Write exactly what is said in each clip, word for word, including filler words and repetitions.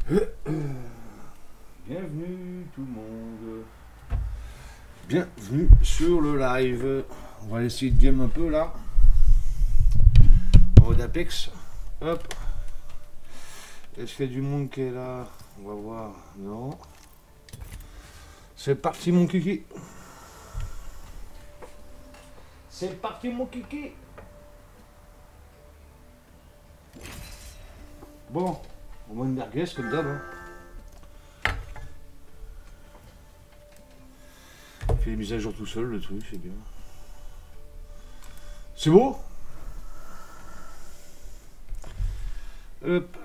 Bienvenue tout le monde. Bienvenue sur le live. On va essayer de game un peu là. En mode Apex. Hop. Est-ce qu'il y a du monde qui est là? On va voir. Non. C'est parti mon kiki. C'est parti mon kiki. Bon, on va une merguez comme d'hab. Hein. Il fait les mises à jour tout seul, le truc, c'est bien. C'est beau. Hop.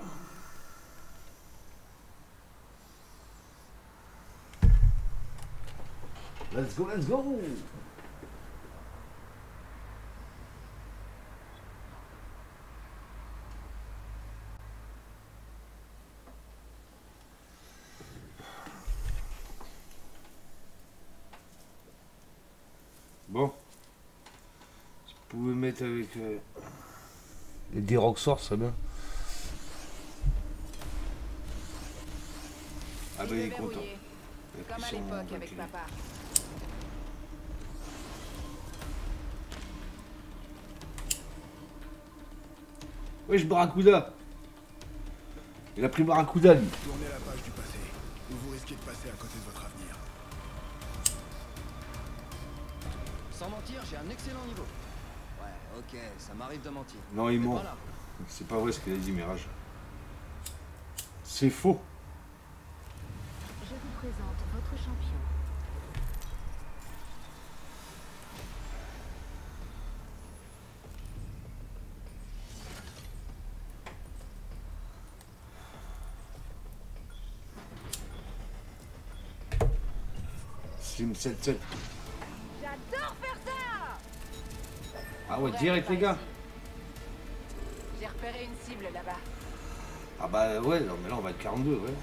Let's go, let's go. Bon, si vous pouvez mettre avec euh, les D-Roxor, ça bien. Ah bah il est content. Comme à l'époque avec papa. Wesh Barracuda. Il a pris Barracuda lui. Tournez la page du passé, ou vous risquez de passer à côté de votre avenir. Sans mentir, j'ai un excellent niveau. Ouais, ok, ça m'arrive de mentir. Non, il Mais ment. voilà. C'est pas vrai ce qu'il a dit, Mirage. C'est faux. Je vous présente votre champion. Slim sept sept. J'adore faire ça. Ah ouais, direct les gars. J'ai repéré une cible là-bas. Ah bah ouais, non mais là on va être quarante-deux, ouais.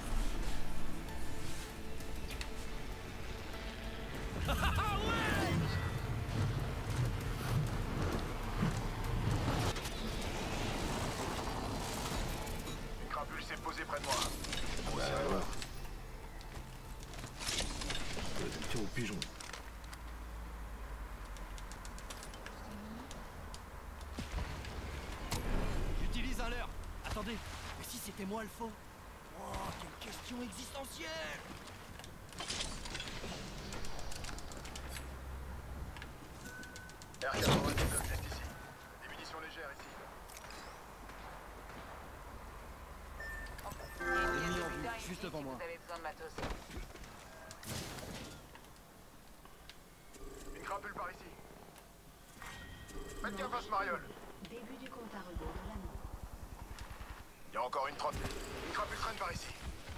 Une crapule s'est posée près de moi. Ah bah ouais. Tiens au pigeon. J'utilise un leurre. Attendez, mais si c'était moi le faux? Oh, quelle question existentielle! R quatre-vingt-dix objects ici. Des munitions légères ici. Ennemi en vue, juste devant moi. Vous avez besoin de matos. Une crapule par ici. Faites gaffe à ce mariole. Début du compte à rebours dans l'anneau. Il y a encore une trotte. Une crapule traîne par ici.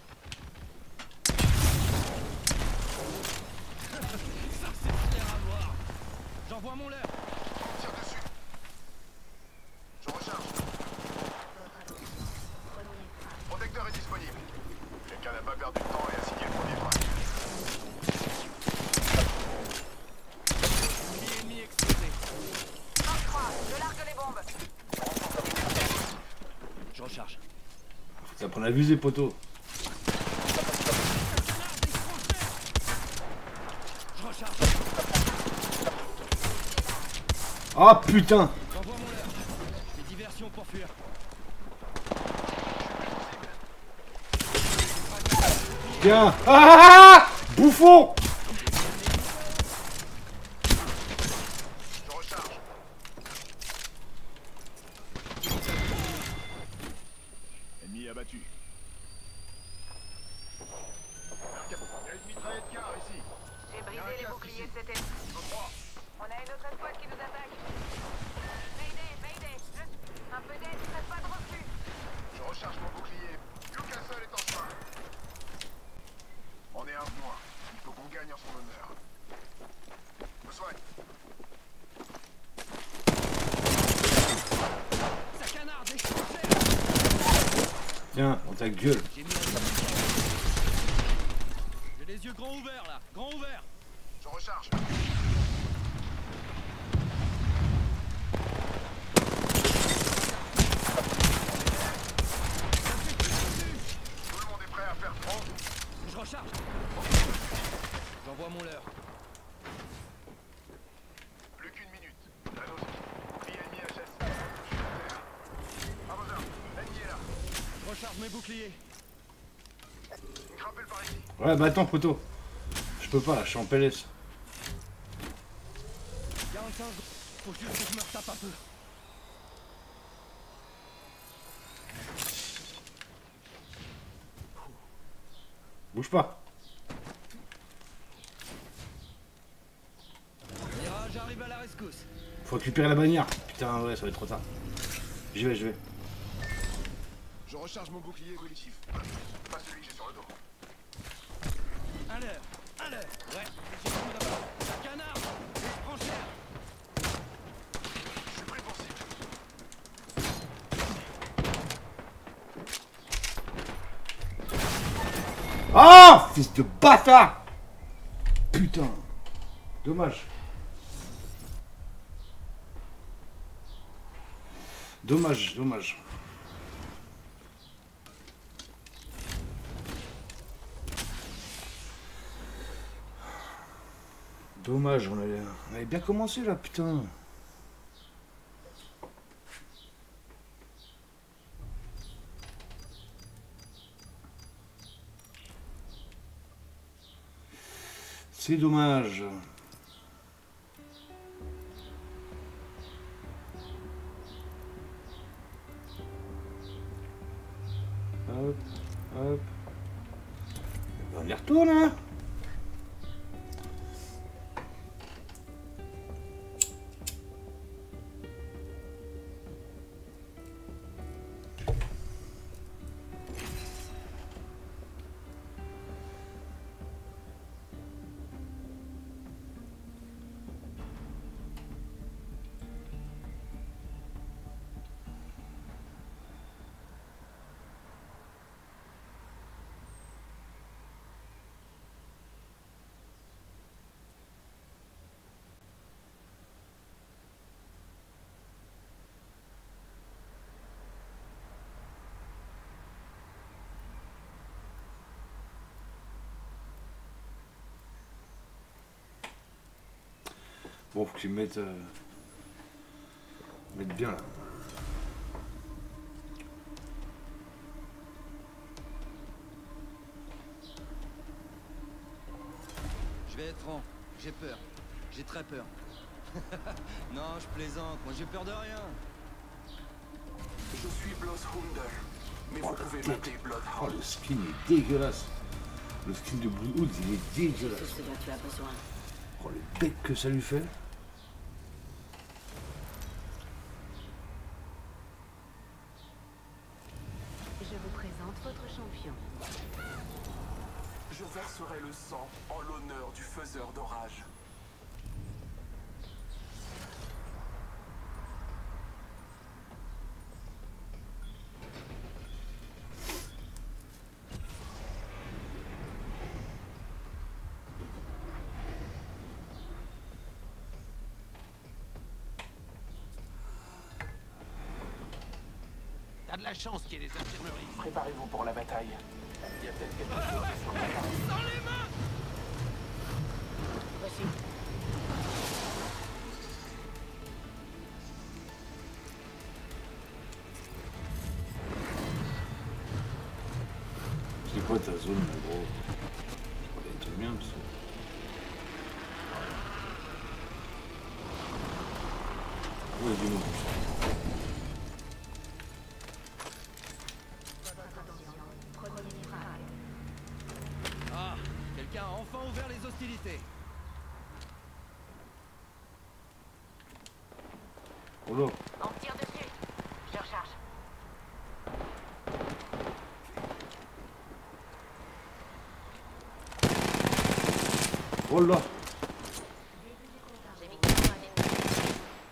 Ça, c'est clair à voir. J'envoie mon leurre. Tire dessus. Je recharge. Votre attention. Première frappe. Protecteur est disponible. Quelqu'un n'a pas perdu de temps et a signé le premier point. Bouclier ennemi explosé. Marque trois. Je largue les bombes. Je recharge. Ça prend la visée, poteau. Je recharge. Ah putain. J'envoie mon leurre. Je fais diversion pour fuir. Tiens. Ah, ah, ah bouffon. Je recharge. Ennemi abattu. Il y a une mitraillette car ici. J'ai brisé les boucliers de cet ennemi. On a une autre escouade qui nous attaque. Mayday, Mayday. Un peu d'aide, serait pas de refus. Je recharge mon bouclier. Newcastle est en chemin. On est un point. Il faut qu'on gagne en son honneur. Me soigne. Ça canarde, et je suis clair. Tiens, on ta gueule. J'ai mis un J'ai les yeux grands ouverts là, grands ouverts. Je recharge. Tout le monde est prêt recharge. J'envoie mon leurre. Plus qu'une minute. Allons-y. Bouclier ennemi H S. Je suis à terre. Pas besoin. L'ennemi est là. Je recharge mes boucliers. Une crapule par ici. Ouais, bah attends, poteau. Je peux pas là, je suis en P L S. quarante-cinq secondes. Faut juste que je me retape un peu. Bouge pas. Mira, j'arrive à la rescousse. Faut récupérer la bannière. Putain, ouais, ça va être trop tard. J'y vais, j'y vais. Je recharge mon bouclier évolutif. Pas celui que j'ai sur le dos. Un leurre, un leurre. Ouais, j'ai tout d'abord. Un canard. Et je prends cher. Je suis pris pour cible. Ah, fils de bâtard. Putain. Dommage. Dommage, dommage. Dommage, on avait, on avait bien commencé là, putain. C'est dommage. Hop, hop. On y retourne, hein. Bon, faut qu'ils me mettent, euh, mettent bien là. Je vais être franc, j'ai peur. J'ai très peur. Non, je plaisante, moi j'ai peur de rien. Je suis Bloodhound. Mais Oh, vous la pouvez tête. m'appeler Oh, Bloodhound. le skin est dégueulasse. Le skin de Bloodhound, il est C'est dégueulasse. ce dont tu as besoin. Oh, le bec que ça lui fait. Je vous présente votre champion. Je verserai le sang en l'honneur du faiseur d'orage. T'as de la chance qu'il y ait des infirmeries. Préparez-vous pour la bataille. Il y a peut-être quelque chose sur le terrain. Dans les mains. Voici. C'est quoi ta zone, là, gros? Je crois des trucs bien, parce que... Ouais, dis-moi. Ah, quelqu'un a enfin ouvert les hostilités. Oh là. On me tire dessus. Je recharge. Oh là. J'ai victime un ennemi.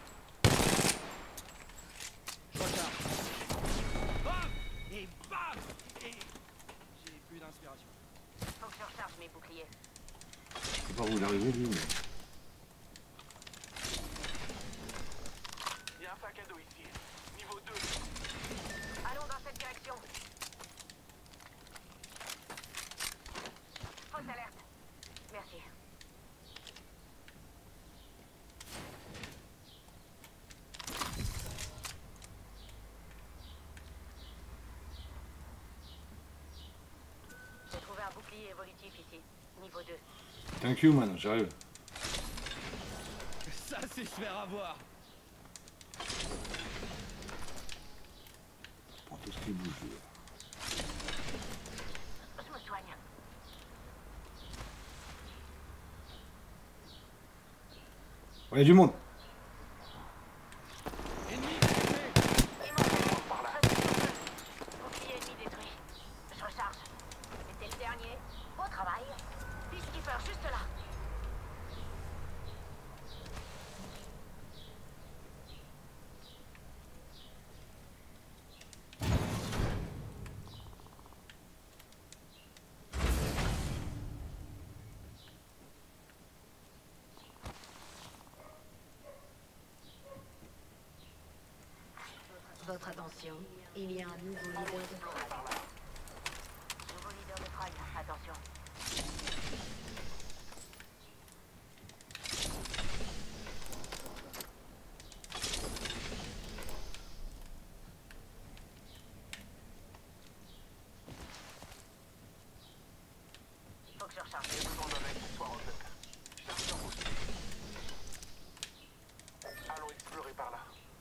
Je recharge. Bam. Et bam. Et j'ai plus d'inspiration. Faut que je recharge mes boucliers. Je sais pas où il est arrivé, lui, mais... Il y a un sac à dos ici. Niveau deux. Allons dans cette direction. bouclier évolutif ici. Niveau deux. Thank you, man, j'arrive. Ça, c'est se faire avoir. Pour tout ce qui bouge. Là. Je me soigne. Ouais, il y a du monde. Ennemi détecté. Par là. Bouclier ennemi détruit. Je recharge. C'était le dernier. Au travail. Peacekeeper, juste là. Votre attention, il y a un nouveau leader de frag. Nouveau leader de frag. Attention. Faut que je recharge. J'ai besoin d'un accessoire en fait. Chargeur aussi. Allons explorer par là.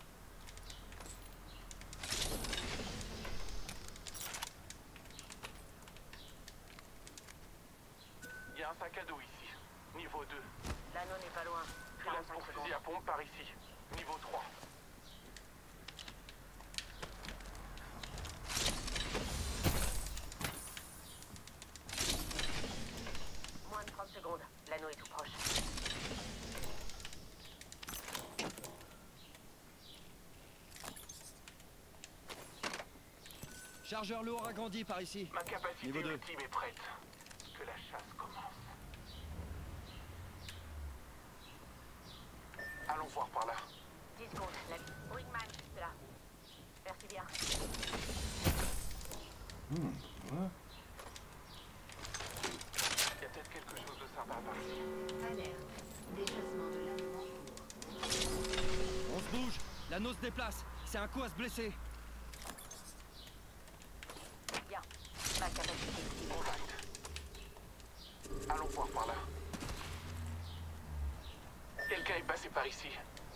Il y a un sac à dos ici. Niveau deux. L'anneau n'est pas loin. Pilote quarante-cinq pour secondes. fusil à pompe par ici. Niveau trois. Moins de trente secondes. L'anneau est tout proche. Chargeur lourd agrandi par ici. Ma capacité Niveau deux. ultime est prête. Que la chasse commence. Allons voir par là. dix secondes. La... Wingman, juste là. Merci bien. Hmm, ouais. Il y a peut-être quelque chose de sympa par ici. Alerte. Déplacement de l'anneau en cours. On se bouge. L'anneau se déplace. C'est un coup à se blesser. Bien. Ma capacité ultime. Contact. Allons voir par là. Quelqu'un est passé par ici.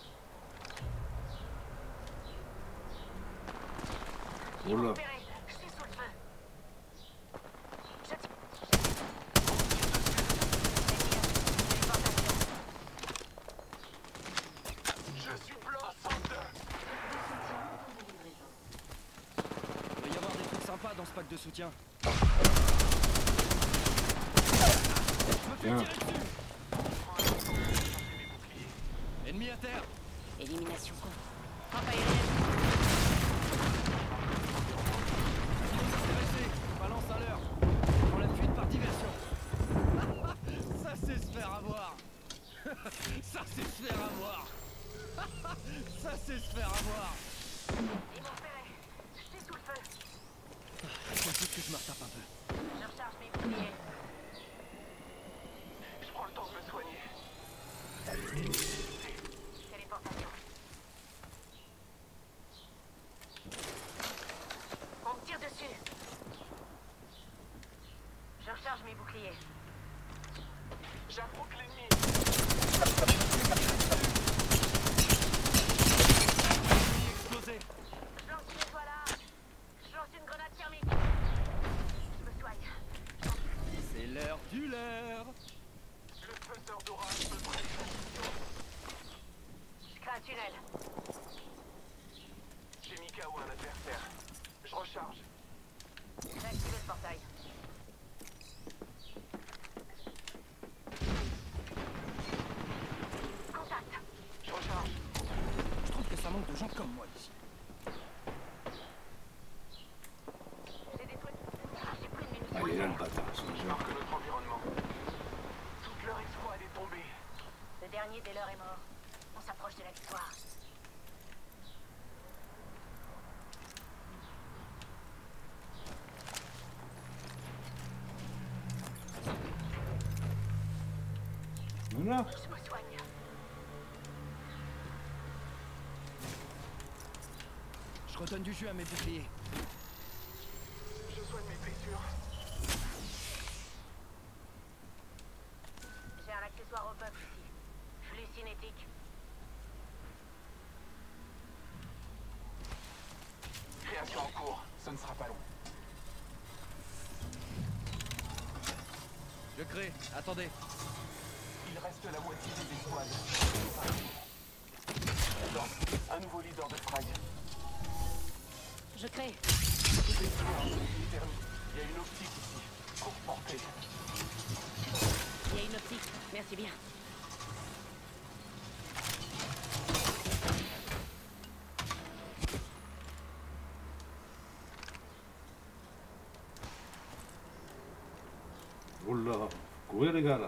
Oh là. Repéré. Je suis sous le feu. Je tire. Je suis blanc, Sander. Il va y avoir des trucs sympas dans ce pack de soutien. Je me fais Tiens. tirer dessus. Ennemi à terre. Élimination complète. Frappe aérienne. Blessé. Balance à l'heure. Prends la fuite par diversion. Ça c'est se faire avoir. Ça c'est se faire avoir. Ça c'est se faire avoir. Ils m'ont repéré. Je suis sous le feu. Il faut juste que je me retape un peu. Je recharge mes boucliers. Je prends le temps de me soigner. Téléportation. On me tire dessus. Je recharge mes boucliers. J'approche l'ennemi. Ennemi explosé. Je lance une étoile à... Je lance une grenade thermique. Je me soigne. C'est l'heure du leurre. Le faiseur d'orage me prête attention. Je crée un tunnel. J'ai mis K O un adversaire. Je recharge. J'ai activé le portail. Contact. Je recharge. Je trouve que ça manque de gens comme moi ici. J'ai des trucs. Ah, j'ai plus de munitions. Ah, il est là le bâtard, ce Je jeu. marque notre environnement. Toute leur escouade est tombée. Le dernier des leurs est mort. On s'approche de la victoire. Voilà. Je me soigne. Je redonne du jus à mes boucliers. Je soigne mes blessures. magnétique. Création en cours, ce ne sera pas long. Je crée, attendez. Il reste la moitié des escouades. Attends, un nouveau leader de frag. Je crée. Tout est clos en zone thermique. Il y a une optique ici. Courte portée. Il y a une optique. Merci bien. Oh là, courir les gars là.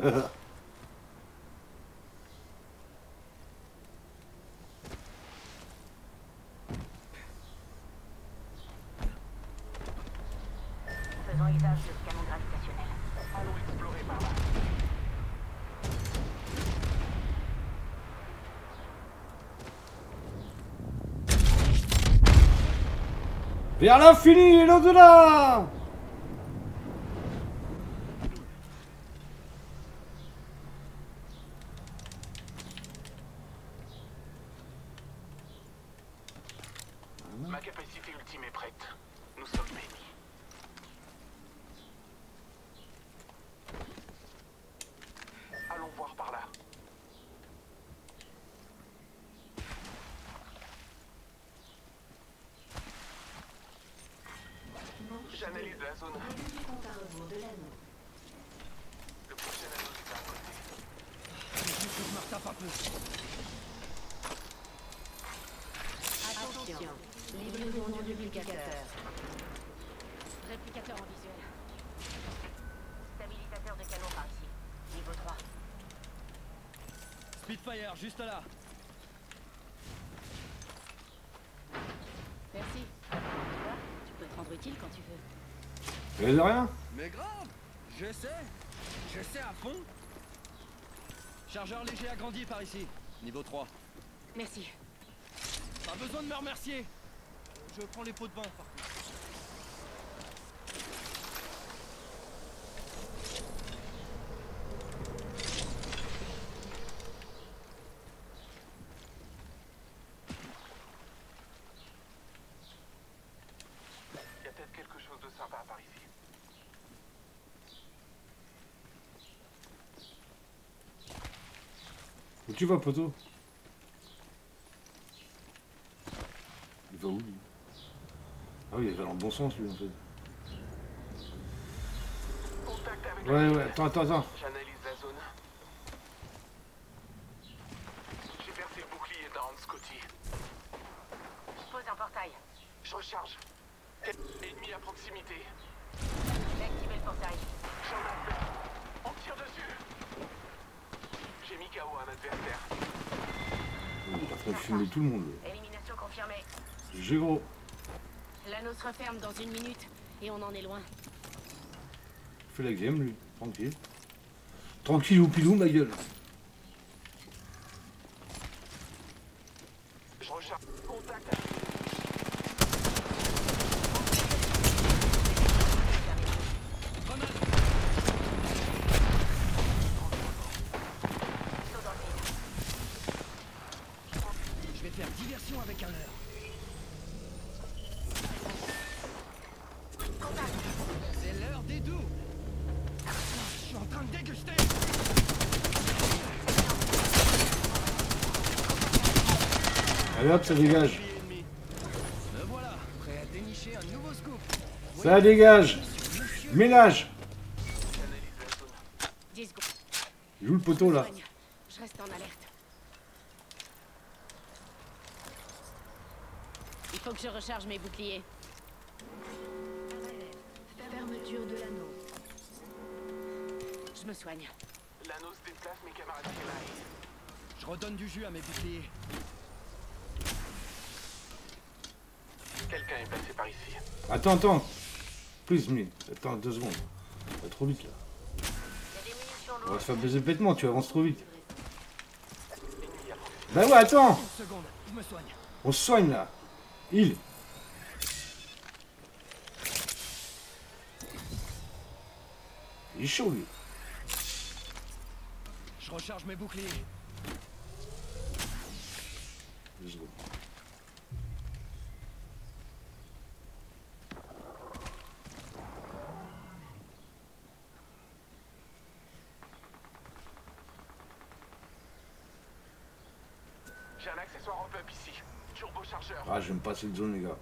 Faisons usage de ce canon gravitationnel. Allons explorer par là. Vers l'infini et l'au-delà. Ma capacité ultime est prête. Nous sommes bénis. Allons voir par là. J'analyse la zone. Bienvenue compte à rebours de l'anneau. Le prochain anneau est à côté. Juste que je me retape un peu. Attention. Livrez-vous mon duplicateur. Réplicateur en visuel. Stabilisateur de canon par ici. Niveau trois. Spitfire, juste là. Merci. Tu vois, tu peux te rendre utile quand tu veux. Et de rien. Mais grave. J'essaie. J'essaie à fond. Chargeur léger agrandi par ici. Niveau trois. Merci. Pas besoin de me remercier. Je prends les pots de bain par contre. Il y a peut-être quelque chose de sympa par ici. Où tu vas, poteau? Il va où, lui? Ah oui, il va dans le bon sens, lui, en fait. Contact avec Ouais, la ouais, attends, attends, attends. J'analyse la zone. J'ai percé le bouclier d'Aaron Scotty. Je pose un portail. Je recharge. Ennemi à proximité. J'ai activé le portail. J'en appelle. On tire dessus. J'ai mis K O un adversaire. Il est en train de filmer tout le monde, là. Élimination confirmée. J'ai gros. L'anneau se referme dans une minute et on en est loin. Fais la game, lui. Tranquille. Tranquille ou pilou, ma gueule. Je recharge. Contact avec Grenade. Saut dans le vide. Je vais faire diversion avec un leurre. C'est l'heure des doux. Je suis en train de déguster. Allez hop, ça dégage. Bouclier ennemi. Me voilà, prêt à dénicher un nouveau scoop. Ça dégage. Ménage. J'analyse la zone. dix secondes. Il joue le poteau, là. Soigne. Je reste en alerte. Il faut que je recharge mes boucliers. Fermeture de l'anneau. Je me soigne. L'anneau se déplace, mes camarades Jedi. Je redonne du jus à mes boucliers. Quelqu'un est passé par ici. Attends, attends. Please me. Attends, deux secondes. Ça va trop vite, là. Il y a des munitions On va lourdes. se faire baiser bêtement, tu avances trop vite. Ennemi à proximité. Bah ouais, attends. Une seconde, je me soigne. On se soigne, là. Il. Il est chaud, lui. Je recharge mes boucliers. Let's go. J'ai un accessoire en pump ici. Turbochargeur. Ah, j'aime pas cette zone, les gars.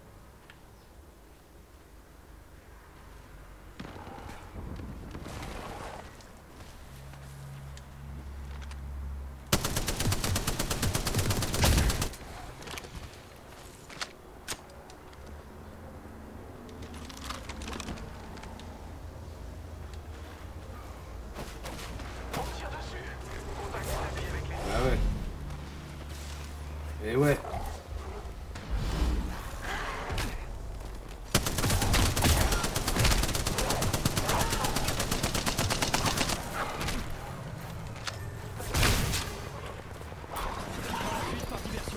On tire dessus. Contact établi avec les... Ah ouais. Et ouais. Fuite par diversion.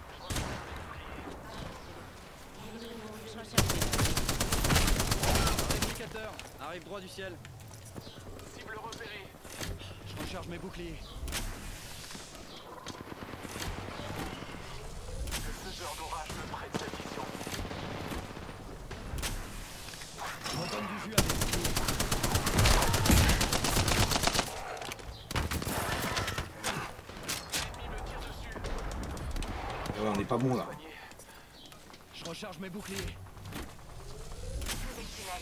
Je recherche mes Réplicateur, arrive droit du ciel. Cible repérée. Je recharge mes boucliers. Le faiseur d'orage me prête sa vision. Je redonne du jus à mes boucliers. L'ennemi me tire dessus. Et ouais, on est pas bon là. Soigné. Je recharge mes boucliers. Trouvez le tunnel.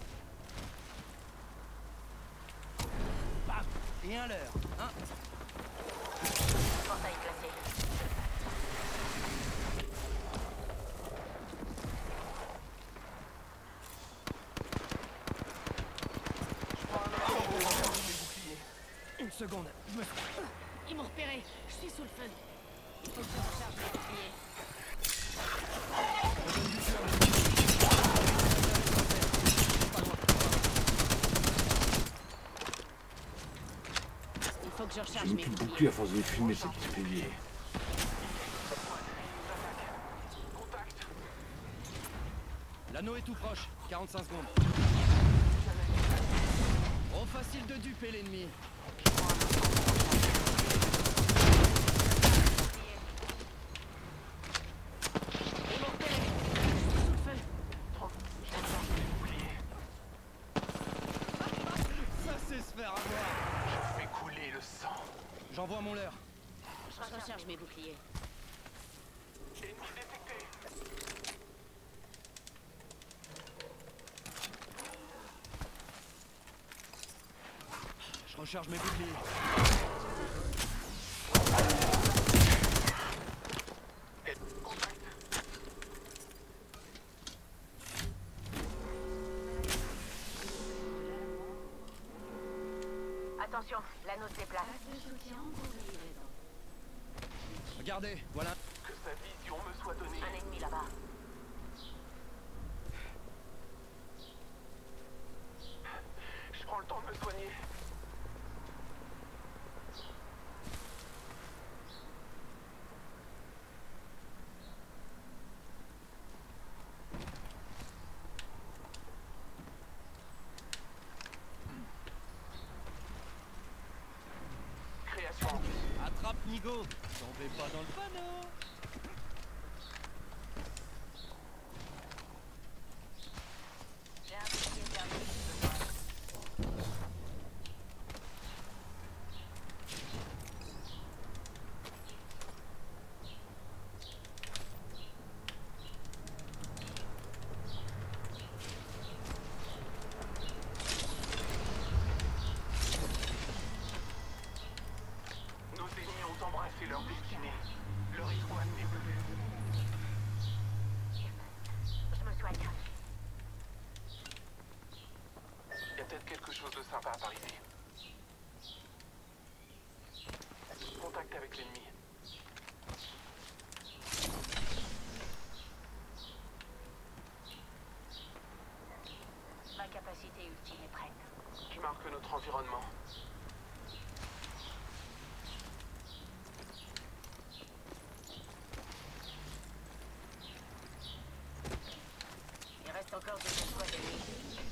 Bam. Et un leurre. Un. Portail placé. Une seconde. Je me... Ils m'ont repéré. Je suis sous le feu. Il faut que je recharge mes boucliers. redonne du jus à mes boucliers. Pas loin. Il faut que je J'ai recharge mis mes plus de boucliers. bouclier à force de filmer cette expédiée. Contact. L'anneau est tout proche. quarante-cinq secondes. Trop facile de duper l'ennemi. Ils m'ont repéré. Je suis sous le feu. Ça c'est se faire avoir. Je fais couler le sang. J'envoie mon leurre. Je recharge mes boucliers. Ennemi détecté. Je recharge mes boucliers. Contact. Attention, l'anneau se déplace. Regardez, voilà. Que sa vision me soit donnée. Un ennemi là-bas. Je prends le temps de me soigner. Création en plus. Attrape Nigo. Tombez pas dans le panneau. J'ai un bouclier perdu. Nos ennemis ont embrassé leur destinée. Leur escouade n'est plus. Je me soigne. Il y a peut-être quelque chose de sympa par ici. Contact avec l'ennemi. Ma capacité ultime est prête. Qui marque notre environnement. Il reste encore deux escouades ennemies.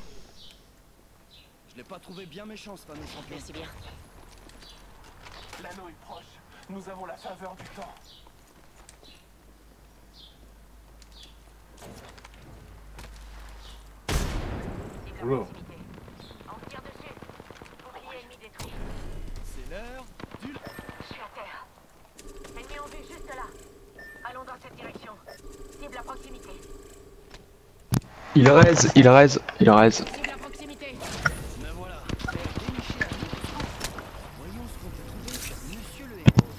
Je l'ai pas trouvé bien méchant ce fameux champion. Merci bien. L'anneau est proche. Nous avons la faveur du temps. Oula. proximité. On tire dessus. Bouclier ennemi détruit. C'est l'heure du... Je suis à terre. Ennemi en vue juste là. Allons dans cette direction. Cible à proximité. Il raise, il raise, il raise. Cible à proximité. Me voilà. Déniché un nouveau. Voyons ce qu'on peut trouver sur Monsieur le héros.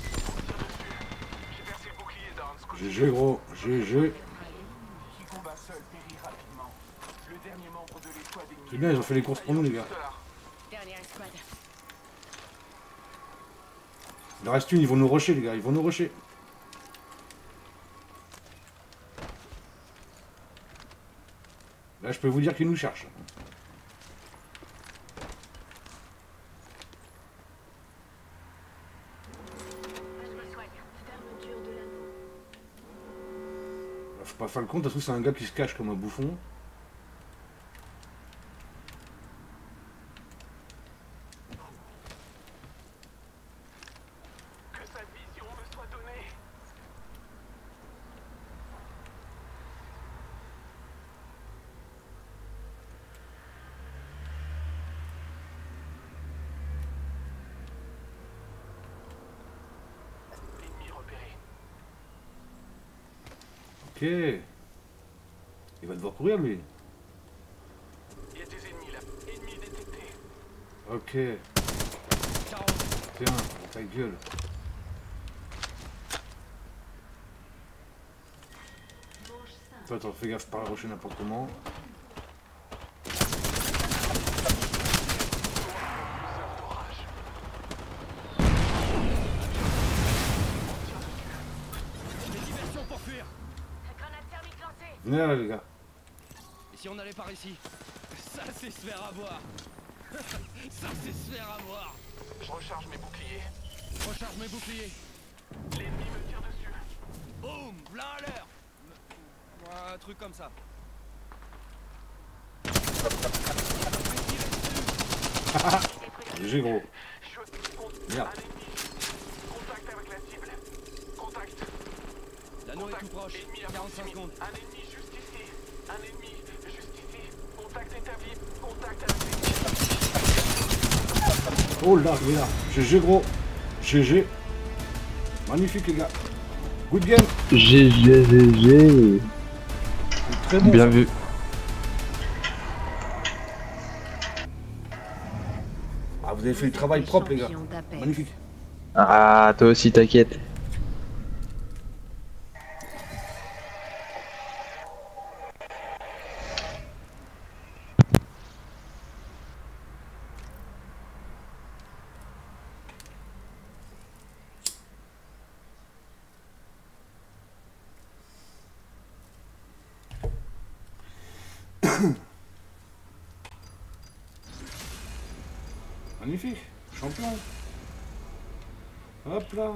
J'ai percé le bouclier d'Arns. G G gros, G G. Qui combat seul périt rapidement. Le dernier membre de l'escouade ennemie. C'est bien, ils ont fait les courses pour nous les gars. Tout à l'heure. Dernière escouade. Il en reste une, ils vont nous rusher les gars, ils vont nous rusher. Là je peux vous dire qu'ils nous cherchent. Je me soigne. Fermeture de l'anneau. Là, faut pas faire le compte, parce que c'est un gars qui se cache comme un bouffon. Que sa vision me soit donnée. Ennemi repéré. Ok. Il va devoir courir lui. Il y a des ennemis là. Ennemis détectés. Ok. quarante. Tiens, ta gueule. Toi, attends, fais gaffe, pas rusher n'importe comment. Les diversions pour fuir. Grenade thermique lancée. Venez là les gars. Et si on allait par ici? Ça c'est se faire avoir. Ça c'est se faire avoir. Je recharge mes boucliers. Recharge mes boucliers. L'ennemi me tire dessus. Boum, plein à l'heure. Un truc comme ça. G G gros. Je... Merde. Un ennemi. Contact avec la cible. Contact. L'anneau est tout proche. Ennemi à quarante-cinq proximité. secondes. Un ennemi juste ici. Un ennemi juste ici. Contact établi. Contact avec les... Oh là, il est là. G G gros. G G. Magnifique les gars. Good game. G G G G. Très bon. Bien ça. vu. Ah, vous avez fait le travail propre les gars. Champion d'Apex. Magnifique. Ah, toi aussi, t'inquiète. Magnifique. Champion. Hop là.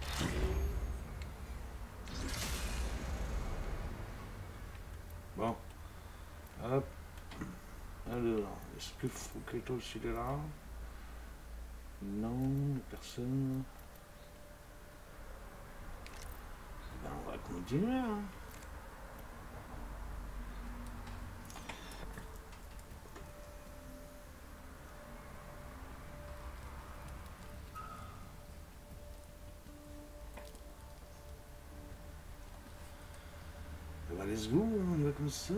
Bon. Hop. Alors, est-ce que Fouquetos il est là? Non, personne. Ben, on va continuer. Hein. Bah, let's go, on y va comme ça.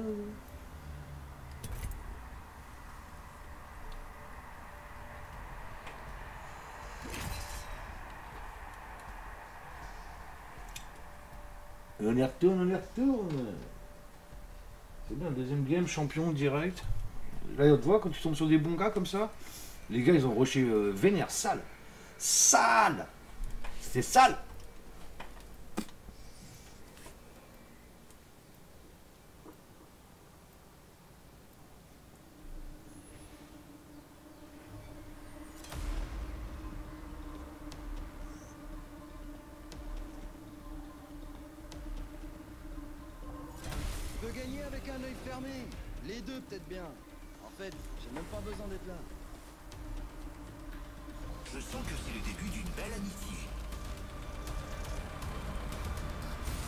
Et on y retourne, on y retourne. C'est bien, deuxième game, champion direct. Là, tu vois, quand tu tombes sur des bons gars comme ça, les gars, ils ont rushé euh, vénère, sale. Sale. C'est sale. Tu peux gagner avec un œil fermé. Les deux peut-être bien. En fait, j'ai même pas besoin d'être là. Je sens que c'est le début d'une belle amitié.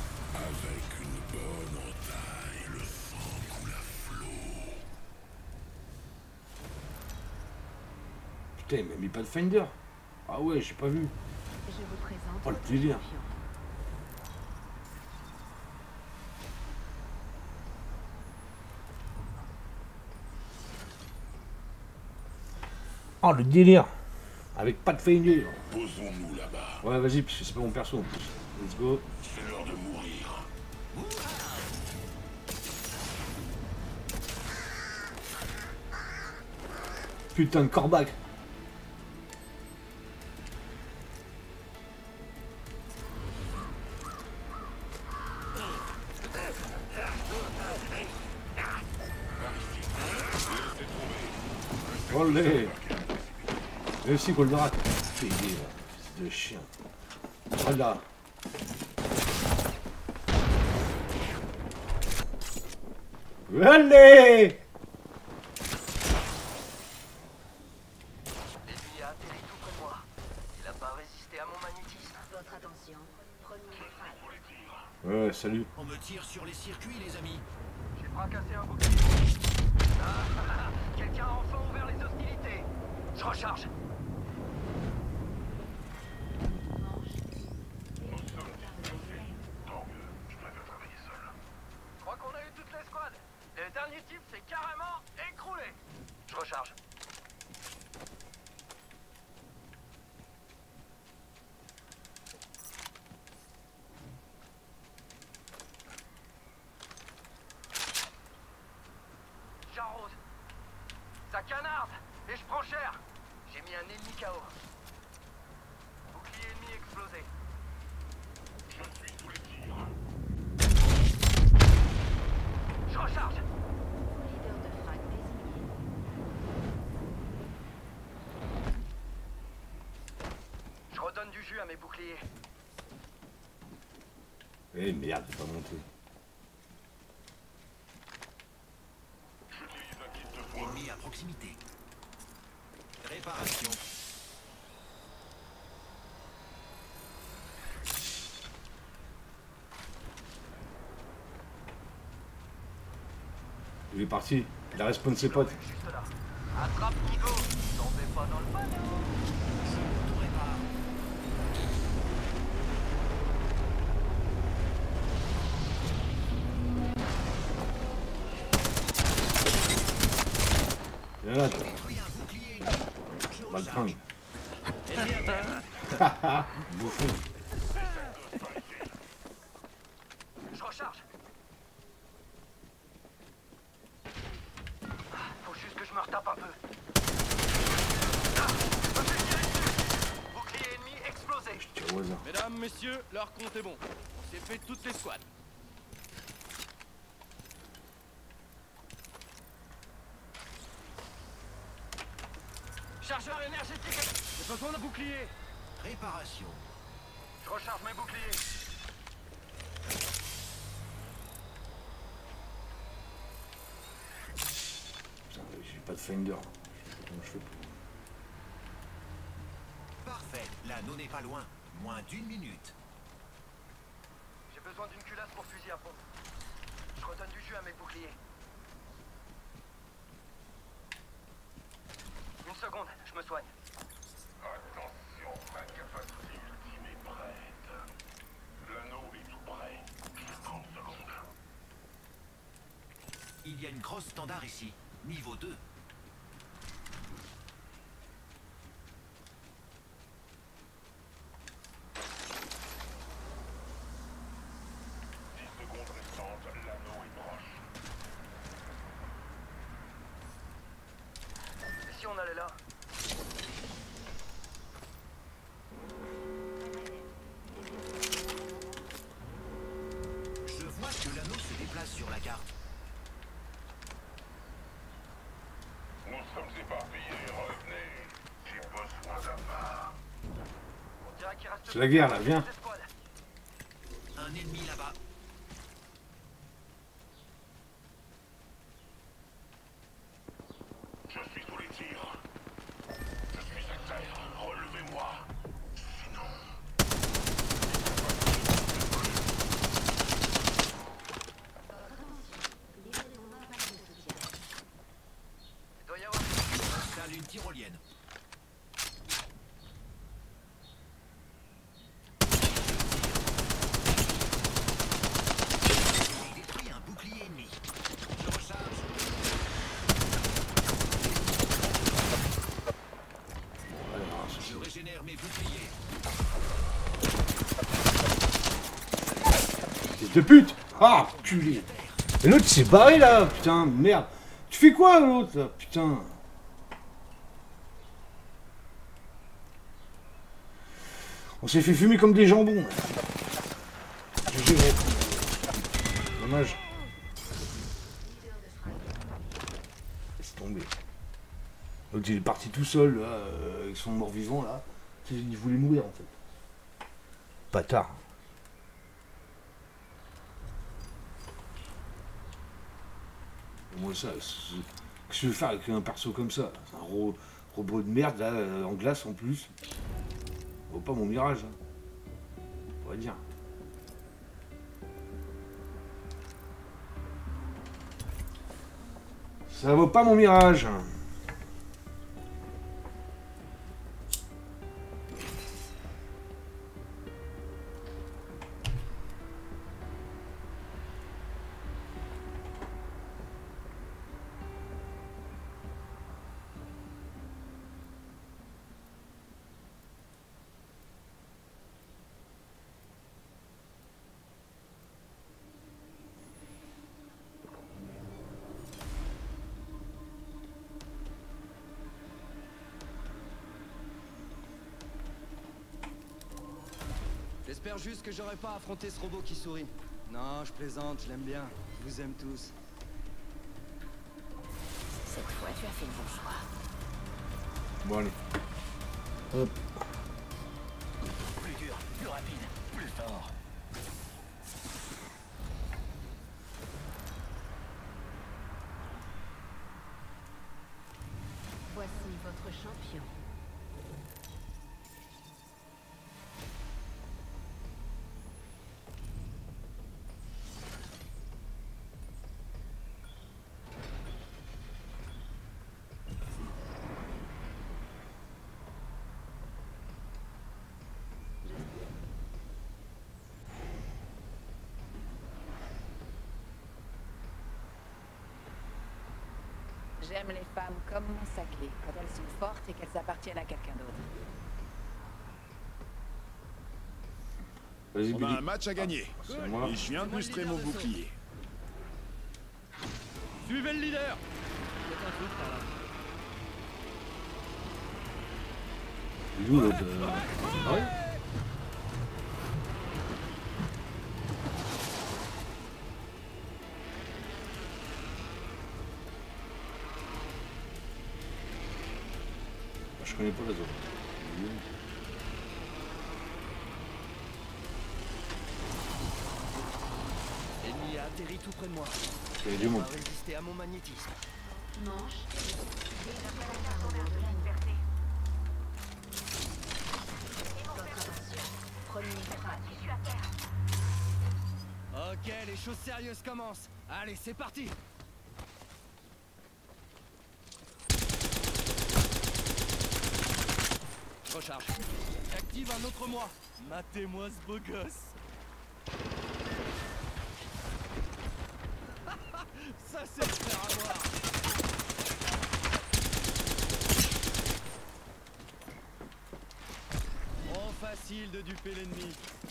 Avec une bonne entaille, le sang coule à flot. Putain, il m'a mis pas de Finder. Ah ouais, j'ai pas vu. Je vous présente. Oh, le votre délire. champion. Oh, le délire. Avec pas de Finder. Posons-nous là-bas. Ouais, vas-y, parce que c'est pas mon perso en plus. Let's go. C'est l'heure de mourir. Putain de corbac. Olé. Réussi Goldorak. Pédé, fils de chien. Voilà. Allez. L'ennemi a atterri tout près de moi. Il a pas résisté à mon magnétisme. Votre attention. Premier phase. Ouais, salut. On me tire sur les circuits, les amis. J'ai fracassé un bouclier. Ah, quelqu'un a enfin ouvert les hostilités. Je recharge. Je crois qu'on a eu toute l'escouade. Le dernier type s'est carrément écroulé. Je recharge. J'arrose. Ça canarde. Et je prends cher. J'ai mis un ennemi K O. Bouclier ennemi explosé. Je suis sous les tirs. Je recharge. Leader de frac désigné. Je redonne du jus à mes boucliers. Eh merde, j'ai pas monté. J'utilise un kit de soins. Ennemi à proximité. Réparation. Il est parti. Il a respawn ses potes. Juste là. Attrape Nigo. Tombez pas dans le panneau. Je tout répare. Viens là, toi. Détruis un bouclier ennemi. Je Va le recharge. prendre. Bouffon. Je recharge. Ah, faut juste que je me retape un peu. Ah, je me fais tirer dessus. Bouclier ennemi explosé. Je tire au hasard. Mesdames, messieurs, leur compte est bon. On s'est fait toute l'escouade. Chargeur énergétique. J'ai besoin d'un bouclier. Réparation. Je recharge mes boucliers. Putain, j'ai pas de Finder. Je sais pas comment je fais pour... Parfait. L'anneau n'est pas loin. Moins d'une minute. J'ai besoin d'une culasse pour fusil à pompe. Je redonne du jus à mes boucliers. Une seconde, je me soigne. Attention, ma capacité ultime est prête. L'anneau est tout prêt. Juste trente secondes. Il y a une crosse standard ici. Niveau deux. dix secondes restantes, l'anneau est proche. Et si on allait là? Je vois que l'anneau se déplace sur la carte. Nous sommes éparpillés, revenez. J'ai besoin d'un pas. On dirait qu'il reste C'est la guerre, là, viens. deux escouades. Un ennemi là-bas. Je suis sous les tirs. Je suis à terre. Relevez-moi. Sinon... Leader de combat pack de soutien. Il doit y avoir... Installe une tyrolienne. de pute. Ah, culé. Et l'autre, il s'est barré, là. Putain, merde. Tu fais quoi, l'autre, là? Putain. On s'est fait fumer comme des jambons. G G, ouais. Dommage. Laisse tomber. L'autre, il est parti tout seul, là, euh, avec son mort-vivant, là. Il voulait mourir, en fait. Bâtard. Moi, ça, qu'est-ce que je vais faire avec un perso comme ça? C'est un ro robot de merde, là, euh, en glace, en plus. Vaut pas mon mirage, hein. On va dire. Ça vaut pas mon mirage. J'espère juste que j'aurai pas affronté ce robot qui sourit. Non, je plaisante, je l'aime bien. Je vous aime tous. Cette fois, tu as fait le bon choix. Bon, allez. Hop. Plus dur, plus rapide, plus fort. Voici votre champion. J'aime les femmes comme mon saclé, quand elles sont fortes et qu'elles appartiennent à quelqu'un d'autre. Vas-y, On Billy. a un match à gagner. C'est moi. Et je viens de booster mon bouclier. Suivez le leader. Faites un truc par là. Il est où, l'autre euh... Ah ouais. Je connais pas la zone. L'ennemi a atterri tout près de moi. Il y a du monde. On va résister à mon magnétisme. Manche. Premier frappe. Ok, les choses sérieuses commencent. Allez, c'est parti. Recharge. J'active un autre moi. Matez-moi ce beau gosse. Ça c'est se faire avoir. Oh, facile de duper l'ennemi.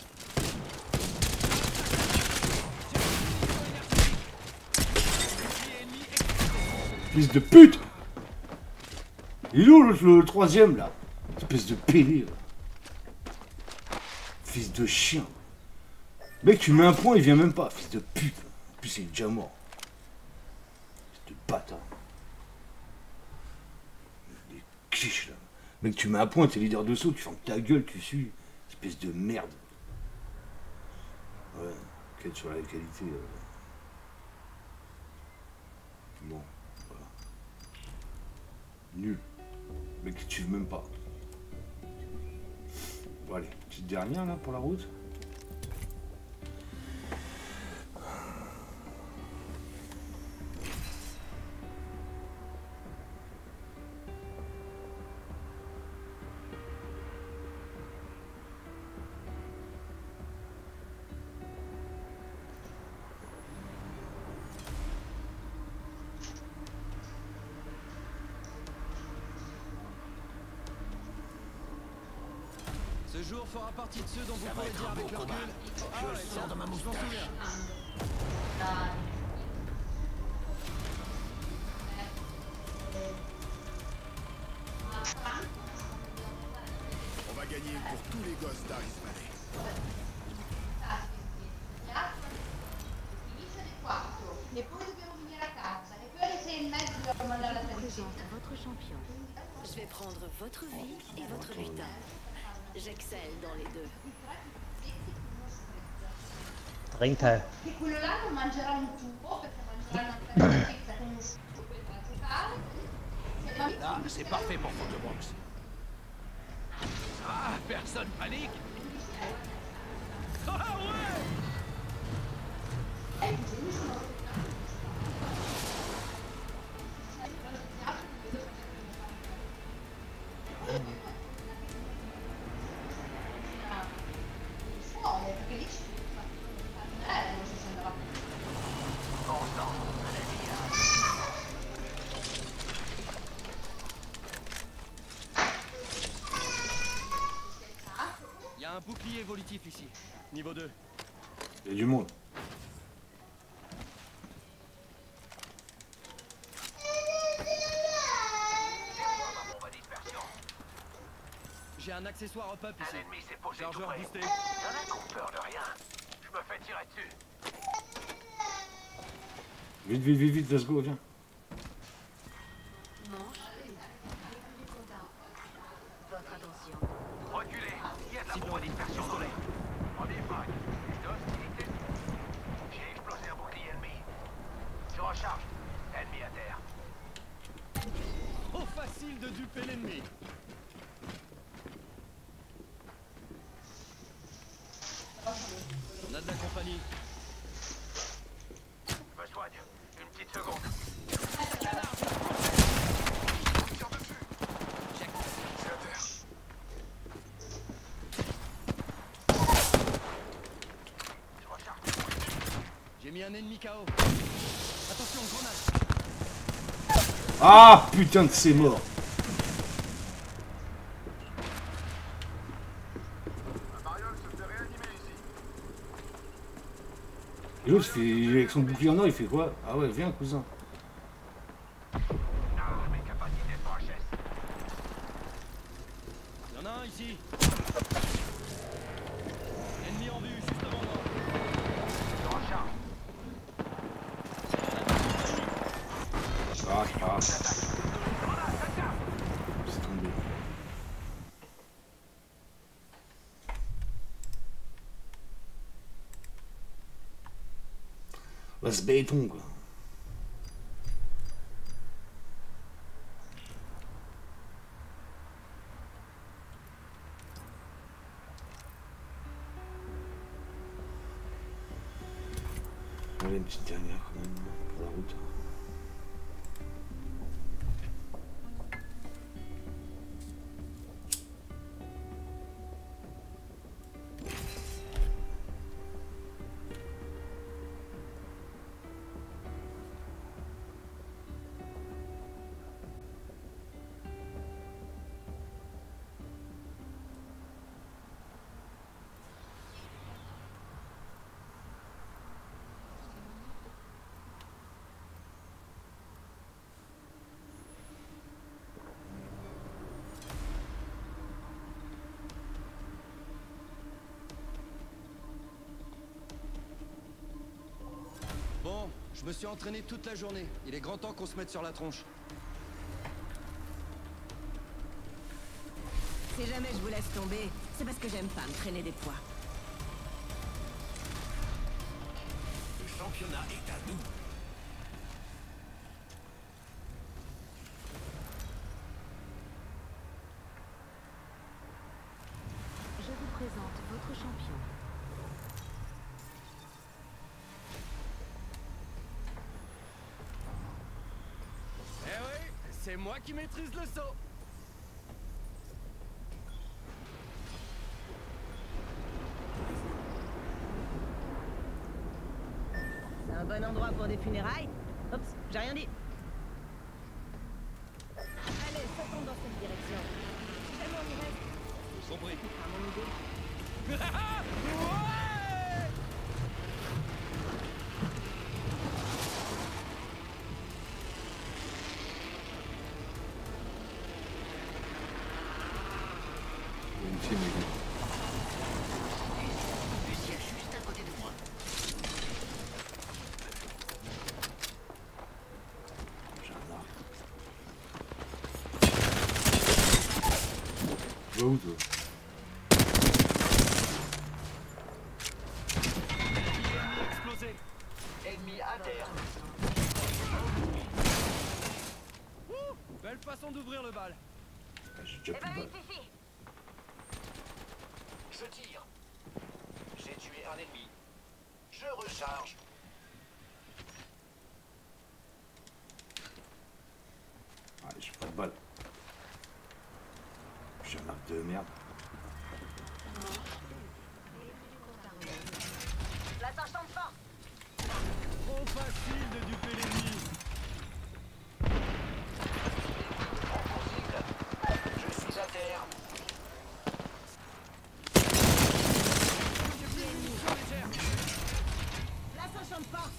Fils de pute! Il est où le, le troisième là? Espèce de pédé là. Fils de chien. Mec, tu mets un point, il vient même pas. Fils de pute. En plus, il est déjà mort. Fils de bâtard. Des quiches là. Mec, tu mets un point, t'es leader de saut, tu fermes ta gueule, tu suis. Espèce de merde. Ouais, quête sur la qualité. Euh... Bon, voilà. Nul. Mec, tu veux même pas. Bon, allez, petite dernière là pour la route. Ce Ce jour fera partie de ceux dont vous pourrez dire avec le recul. Ah ouais, tiens, je m'en souviens. On va gagner pour tous les gosses d'Aris Valley. E poi dobbiamo venire a casa e poi alle sei e mezza dobbiamo andare alla Présente votre champion. Je vais prendre votre vie et votre butin. J'excelle dans les deux. Trinken. Che quello là non mangerà un tubo perché mangeranno una pizza con un sugo per Là, c'est parfait pour Photobox. Ah, personne panique. Ah ouais! Il y a un bouclier évolutif ici. Niveau deux. Il y a du monde. J'ai un accessoire up-up ici. Un ennemi s'est posé tout Chargeur près. boosté. Y'en a qui ont peur de rien. Je me fais tirer dessus. Vite, vite, vite, vite, let's go, viens. Votre attention. Reculez. Il y a de la bombe à dispersion dans l'air. Premier frag. De hostilité. J'ai explosé un bouclier ennemi. Je recharge. Ennemi à terre. Trop facile de duper l'ennemi. On a de la compagnie. Je me soigne. Une petite seconde. Tire dessus. C'est à terre. Je recharge. J'ai mis un ennemi K O. Attention, grenade. Ah putain que c'est mort. La mariole se fait réanimer ici. Et l'autre, il fait- avec son bouclier en or, il fait quoi? Ah ouais, viens, cousin. Ah, mes capacités sont H S. Il y en a un ici. Ennemi en vue, juste devant moi. Je recharge. Ah, c'est pas grave. C'est tombé. Bah, c'est béton, quoi. Allez, une petite dernière, quand même, pour la route. Bon, je me suis entraîné toute la journée. Il est grand temps qu'on se mette sur la tronche. Si jamais je vous laisse tomber, c'est parce que j'aime pas me traîner des poids. Le championnat est à nous. Je vous présente votre champion. Eh oui, c'est moi qui maîtrise le saut. C'est un bon endroit pour des funérailles. Oups, j'ai rien dit. Allez, sautons dans cette direction. Si jamais on y reste, Compris. c'est pas mon idée. C'est mieux. Lucie est juste à côté de moi. J'adore. Va où toi? Explosé. Ennemi à terre. Ouh, belle façon d'ouvrir le bal. Ah, j'ai déjà Eh plus ben de vite balles. ici. Je tire. J'ai tué un ennemi. Je recharge. Ah, j'ai pas de balles. J'ai un arc de merde. L'attachant de force. Trop facile de duper l'ennemi. Impossible. Je suis à terre. L'attachant de force.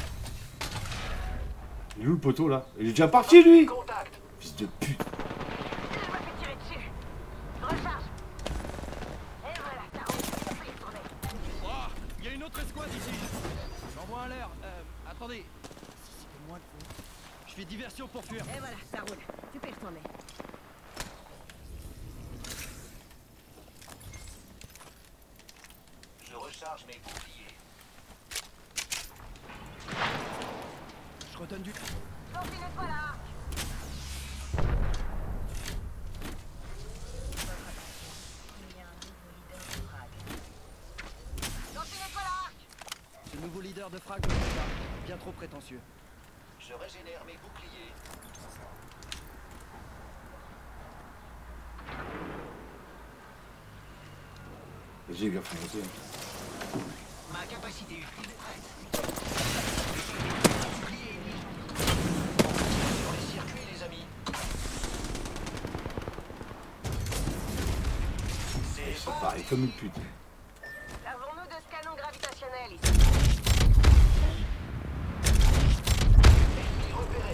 Il est où le poteau là? Il est déjà parti lui! Contact. Fils de pute! Il m'a fait tirer dessus. Je recharge. Et voilà, ça roule. On peut y retourner. Oh, il y a une autre escouade ici. J'envoie un l'air. Euh, attendez. Si c'était moi le fou. Je fais diversion pour fuir. Et voilà, ça roule. Tu peux y retourner. Je recharge mes boucliers. Je redonne du... Lance une étoile à arc. Lance une étoile à arc. Ce nouveau leader de frag me plaît pas. Bien trop prétentieux. Je régénère mes boucliers. Vas-y les gars, faut monter. Ma capacité utile est prête. Sur les circuits, les amis. C'est Ça paraît comme une pute. Servons-nous de ce canon gravitationnel ici. ennemi repéré.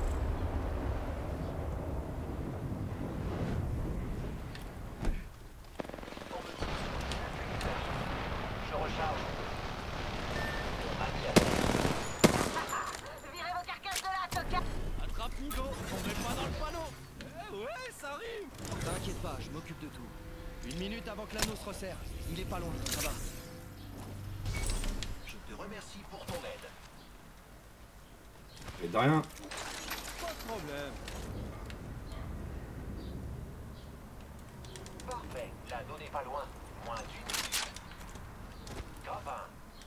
Je recharge. Ami à terre. Virez vos carcasses de là, Toka. Attrape Nico. Tombez pas dans le panneau. Eh ouais, ça rime. T'inquiète pas, je m'occupe de tout. Une minute avant que l'anneau se resserre. Il est pas loin, ça va. Je te remercie pour ton aide. Et de rien. Pas de problème. Parfait. L'anneau n'est pas loin. Moins d'une minute. Grappin.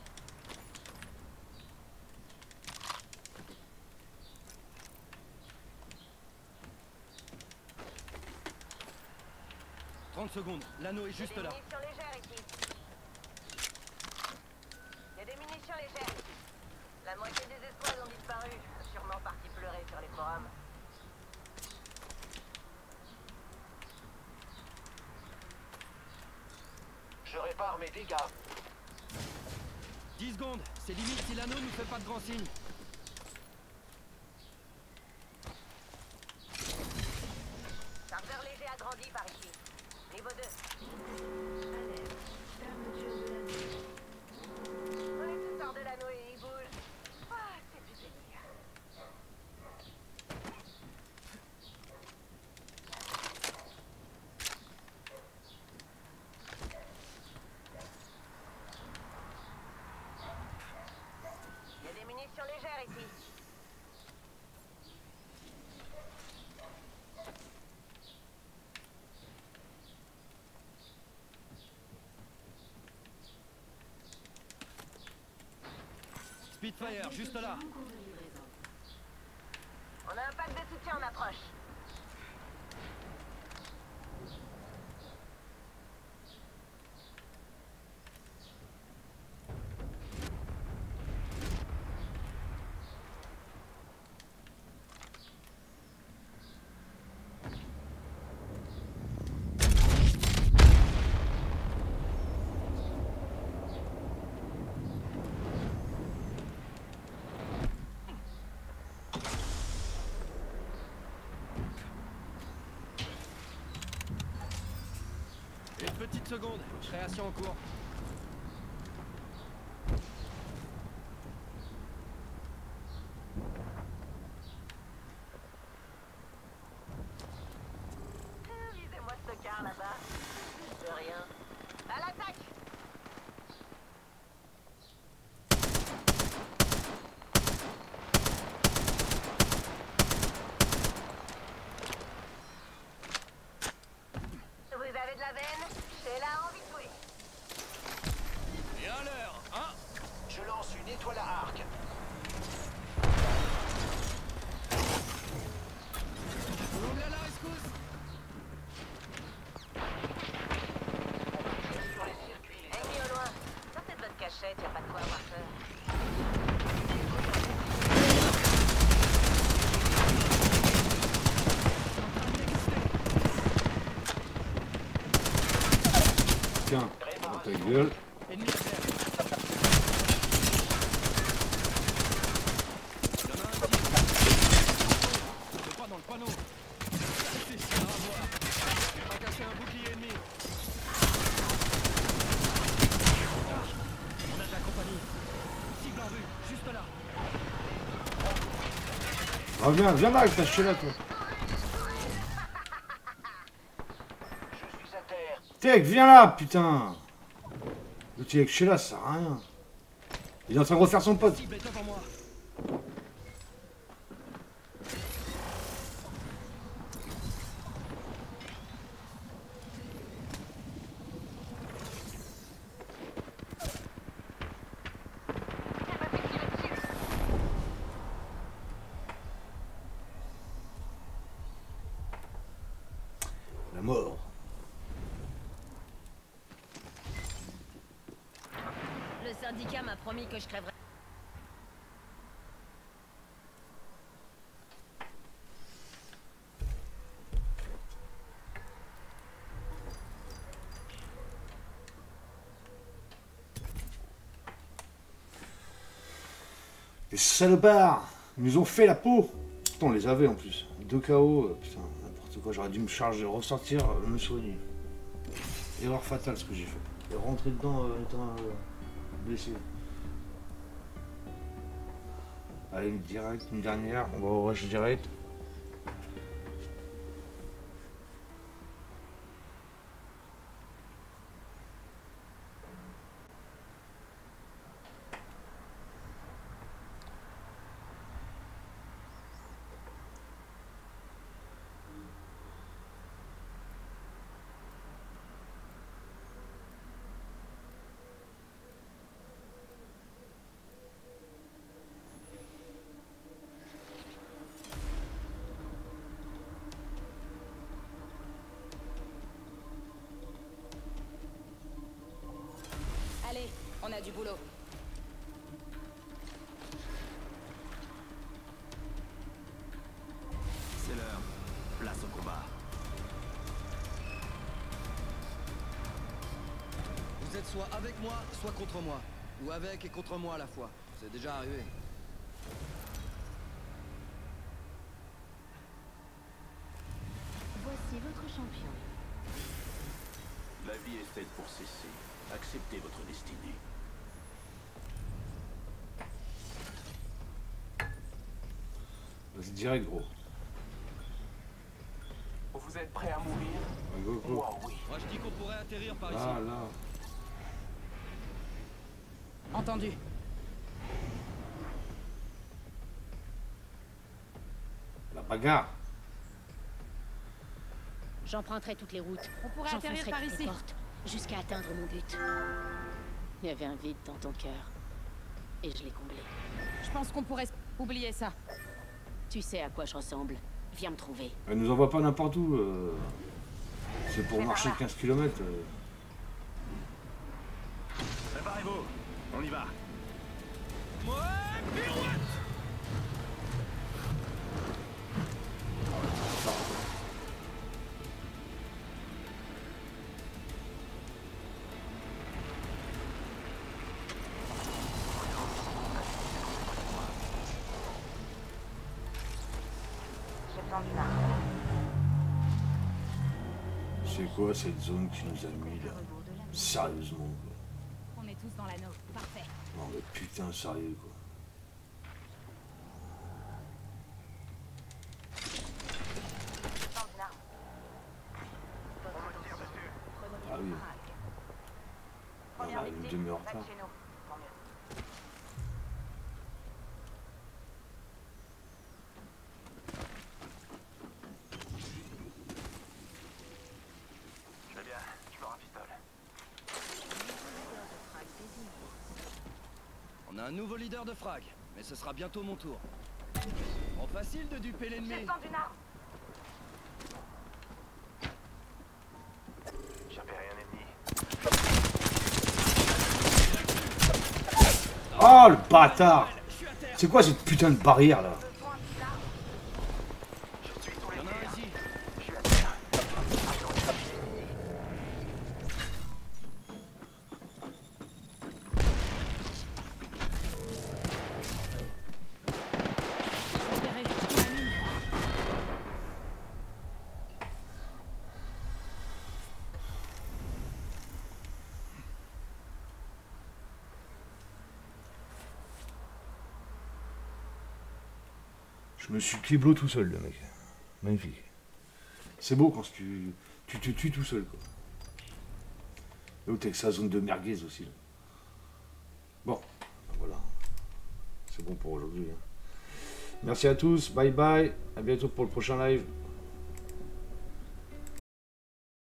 trente secondes, l'anneau est juste Il y a là. des munitions légères ici. Il y a des munitions légères ici. La moitié des escouades ont disparu. Sûrement partis pleurer sur les forums. Je répare mes dégâts. dix secondes, c'est limite si l'anneau nous fait pas de grands signes. Chargeur léger agrandi par ici. Niveau deux. Ouais, tu sors de l'anneau et il bouge. Ah, c'est du délire. Il y a des munitions légères ici. Spitfire, juste là. On a un pack de soutien en approche. Petites secondes, création en cours. Visez-moi ce car là-bas. De rien. À l'attaque! Vous avez de la veine? J'ai là envie de jouer. Et à l'heure, hein? Je lance une étoile à arc. Oh là là, rescousse! Sur les circuits. Ennemi au loin. Sortez de votre cachette, y'a pas de quoi avoir peur. Tiens, dans ta gueule. Ennemi à terre. Il y en a un qui... Je crois dans le panneau. Ça, c'est se faire avoir. J'ai pas cassé un bouclier ennemi. On a de la compagnie. Cible en vue, juste là. Reviens, viens là avec ta là toi. Je suis à terre. Tech, viens là, putain. Le petit avec Sheila, ça sert à rien. Il est en train de refaire son pote. Cible est devant moi. La mort. Le syndicat m'a promis que je crèverais. Les salopards, ils nous ont fait la peau. Putain, on les avait en plus. deux K O, euh, putain, n'importe quoi. J'aurais dû me charger, ressortir, euh, me soigner. Erreur fatale ce que j'ai fait. Et rentrer dedans euh, étant euh, blessé. Allez, une direct, une dernière. On va au rush direct. Allez, on a du boulot. C'est l'heure. Place au combat. Vous êtes soit avec moi, soit contre moi. Ou avec et contre moi à la fois. C'est déjà arrivé. Voici votre champion. La vie est faite pour cesser. Acceptez votre destinée. Vas-y, direct, gros. Vous êtes prêts à mourir? Go, go. Moi, oui. Moi je dis qu'on pourrait atterrir par Là, ici. là. Entendu. La bagarre. J'emprunterai toutes les routes. On pourrait atterrir J'enfoncerai par toutes les ici. portes, jusqu'à atteindre mon but. Il y avait un vide dans ton cœur. Et je l'ai comblé. Je pense qu'on pourrait oublier ça. Tu sais à quoi je ressemble. Viens me trouver. Elle nous envoie pas n'importe où. euh. C'est pour marcher quinze kilomètres. euh. Préparez-vous. On y va. Ouais, pirouette! C'est quoi cette zone qui nous a mis là? Sérieusement quoi. On est tous dans l'anneau. Parfait. Non mais putain, sérieux quoi. Ah oui. On a une demi-heure de retard. Je vais bien, je me rafistole. On a un nouveau leader de frag, mais ce sera bientôt mon tour. En facile de duper l'ennemi. J'ai le temps d'une arme. J'ai repéré un ennemi. Oh le bâtard! C'est quoi cette putain de barrière là? Il y en a un ici. Je suis à terre. Repéré. Je me suis kiblo tout seul le mec. Magnifique. C'est beau quand tu, tu te tues tout seul quoi. L'autre avec sa zone de merguez aussi. Là. Bon, ben voilà. C'est bon pour aujourd'hui. Hein. Merci à tous, bye bye, à bientôt pour le prochain live.